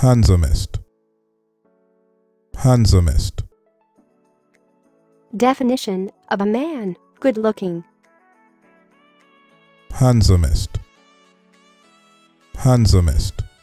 handsomest, handsomest, Definition of a man, good looking. handsomest, handsomest.